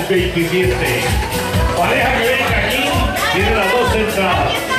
27. Pareja que venga aquí tiene las 2 entradas.